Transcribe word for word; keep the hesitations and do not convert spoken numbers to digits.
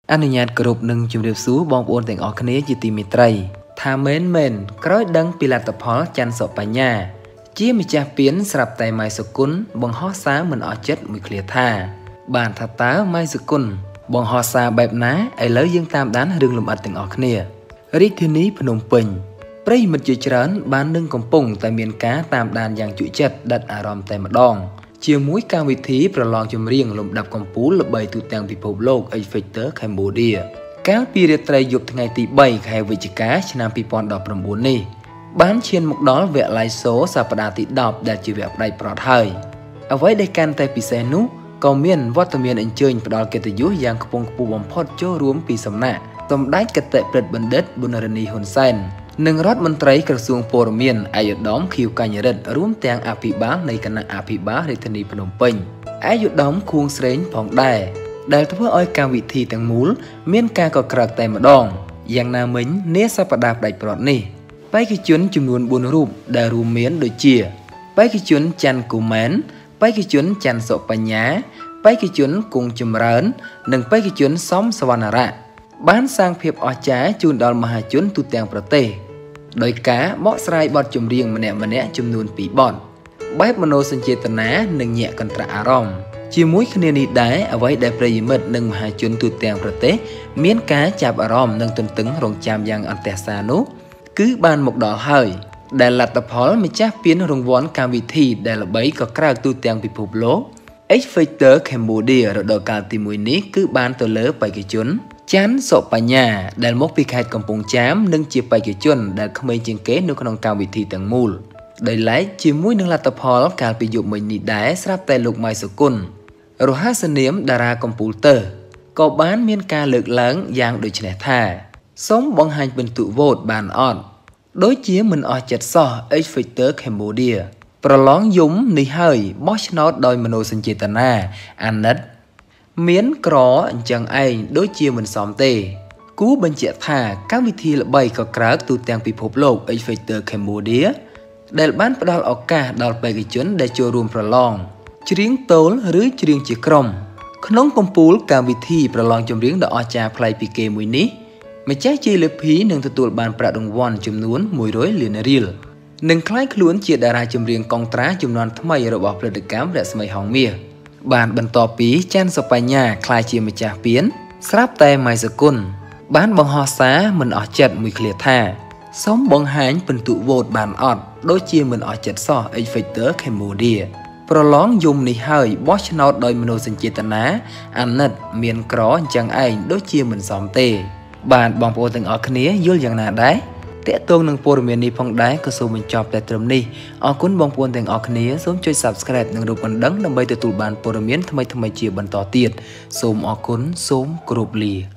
អនុញ្ញាតគ្រប់នឹងជម្រាបសួរបងប្អូនទាំងអស់គ្នាជាទីមេត្រីថាមែនមែនក្រោយដឹងពីលទ្ធផលច័ន្ទសុបញ្ញាជាម្ចាស់ពានស្រាប់តែម៉ៃសុគន្ធបង្ហោះសារមិនអស់ចិត្តមួយឃ្លាថាបានថាតើម៉ៃសុគន្ធបង្ហោះសារបែបណាឥឡូវយើងតាមដានរឿងលម្អិតទាំងអស់គ្នារាជធានីភ្នំពេញប្រិយមិត្តជាច្រើនបាននឹងកំពុងតែមានការតាមដានយ៉ាងជក់ចិត្តដិតអារម្មណ៍តែម្ដងជាមួយកម្មវិធីប្រឡងចម្រៀងលំដាប់កំពូលល្បីទូទាំងពិភពលោក X Factor Cambodia កាលពីរាត្រីយប់ថ្ងៃទីបីខែវិច្ឆិកាឆ្នាំពីរពាន់ដប់ប្រាំបួននេះបានឈានមកដល់វគ្គ Live Show សប្តាហ៍ទីដប់ដែលជាវគ្គផ្ដាច់ប្រត់ហើយអ្វីដែលកាន់តែពិសេសនោះក៏មានវត្តមានអញ្ជើញផ្ដល់កិត្តិយសយ៉ាងខ្ពង់ខ្ពស់បំផុតចូលរួមពីសំណាក់សម្ដេចគតិប្រិទ្ធបណ្ឌិតប៊ុនរនីហ៊ុនសែននិងរដ្ឋមន្ត្រីក្រសួងព័ត៌មានអាយុដំខៀវកញ្ញរិទ្ធរួមទាំងអភិបាលនៃគណៈអភិបាលរាជធានីភ្នំពេញអាយុដំខួងស្រេងផងដែរដែលធ្វើឲ្យកម្មវិធីទាំងមូលមានការកក្រើកតែម្ដងយ៉ាងណាមិញនាសប្តាហ៍ផ្ដាច់ប្រត់នេះបេក្ខជនចំនួនបួនរូបដែលរួមមានដូចជាបេក្ខជនច័ន្ទគូម៉ែនបេក្ខជនច័ន្ទសុបញ្ញាបេក្ខជនគង់ចម្រើននិងបេក្ខជនសំសវណ្ណរៈបានសាងភាពអស្ចារ្យជូនដល់មហាជនទូទាំងប្រទេសដោយការបកស្រាយបទចម្រៀងម្នាក់ម្នាក់ចំនួនពីរបទបែបមនោសញ្ចេតនានិងញាក់កន្ត្រាក់អារម្មណ៍ជាមួយគ្នានេះដែរអ្វីដែលប្រិយមិត្តនិងមហាជនទូទាំងប្រទេសមានការចាប់អារម្មណ៍និងទន្ទឹងរង់ចាំយ៉ាងអន្ទះសារនោះគឺបានមកដល់ហើយដែលលទ្ធផលម្ចាស់ពានរង្វាន់កម្មវិធីដែលល្បីក៏ក្រើកទូទាំងពិភពលោក X Factor Cambodia រដូវកាលទីមួយនេះគឺបានទៅលើបេក្ខជនច័ន្ទសុបញ្ញាដែលមកពីខេត្តកំពង់ចាមនិងជាបេក្ខជនដែលក្មេងជាងគេនៅក្នុងកម្មវិធីទាំងមូលដោយឡែកជាមួយនឹងលទ្ធផលកាលពីយប់មិញនេះដែរស្រាប់តែលោកម៉ៃសុគន្ធរហស្សនាមតារាកំពូលទ័រក៏បានមានការលើកឡើងយ៉ាងដូចនេះថាសូមបង្ហាញពិន្ទុវោតបានអត់ដូចជាមិនអស់ចិត្តសោះ X Factor Cambodia ប្រឡងយំនេះហើយបោះឆ្នោតដោយមនោសញ្ចេតនាអាណិតមានក្រអញ្ចឹងឯងដូចជាមិនសមទេគូបញ្ជាក់ថាកម្មវិធីល្បីក៏ក្រើកទូទាំងពិភពលោក X Factor Cambodia ដែលបានផ្ដល់ឱកាសដល់បេក្ខជនដែលចូលរួមប្រឡងច្រៀងតូលឬច្រៀងជាក្រុមក្នុងកំពូលកម្មវិធីប្រឡងចម្រៀងដ៏អស្ចារ្យប្លែកពីគេមួយនេះម្ចាស់ជ័យលាភីនឹងទទួលបានប្រាក់រង្វាន់ចំនួនមួយរយលានរៀលនិងក្លាយខ្លួនជាតារាចម្រៀងកងត្រាជំនាន់ថ្មីរបស់ផលិតកម្មរស្មីហងមាសបានបន្ទាប់ពីច័ន្ទសុបញ្ញាក្លាយជាម្ចាស់ពានស្រាប់តែម៉ៃសុគន្ធបានបង្ហោះសារមិនអស់ចិត្តមួយឃ្លាថាសូមបង្ហាញពិន្ទុវោតបានអត់ដូចជាមិនអស់ចិត្តសោះ X Factor Cambodia ប្រឡងយំនេះហើយបោះឆ្នោតដោយមនោសញ្ចេតនាអាណិតមានក្រអញ្ចឹងឯងដូចជាមិនសមទេបាទបងប្អូនទាំងអស់គ្នាយល់យ៉ាងណាដែរតេតងនឹងព័ត៌មាននេះផងដែរក៏សូមបញ្ចប់តែត្រឹមនេះអរគុណបងប្អូនទាំងអស់គ្នាសូមចុច Subscribe និងរូបកណ្ដឹងដើម្បីទទួលបានព័ត៌មានថ្មីៗជាបន្តទៀតសូមអរគុណសូមគោរពលា